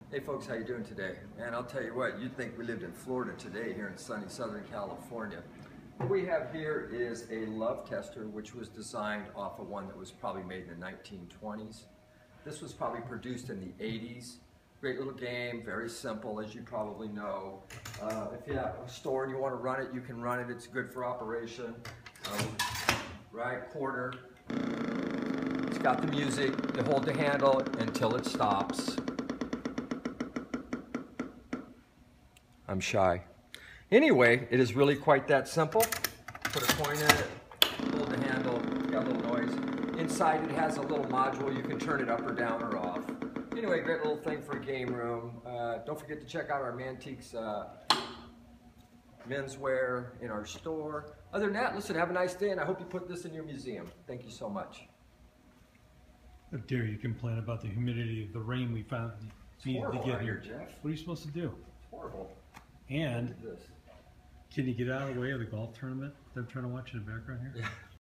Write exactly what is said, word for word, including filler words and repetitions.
Hey folks, how you doing today? Man, I'll tell you what, you'd think we lived in Florida today, here in sunny Southern California. What we have here is a love tester, which was designed off of one that was probably made in the nineteen twenties. This was probably produced in the eighties. Great little game, very simple, as you probably know. Uh, if you have a store and you want to run it, you can run it. It's good for operation. Um, right, quarter. It's got the music. You hold the handle until it stops. I'm shy. Anyway, it is really quite that simple. Put a coin in it, hold the handle, got a little noise. Inside it has a little module, you can turn it up or down or off. Anyway, great little thing for a game room. Uh, don't forget to check out our Mantiques uh, menswear in our store. Other than that, listen, have a nice day, and I hope you put this in your museum. Thank you so much. How dare you complain about the humidity of the rain we found needed to get here, Jeff. What are you supposed to do? It's horrible. And can you get out of the way of the golf tournament that I'm trying to watch in the background here? Yeah.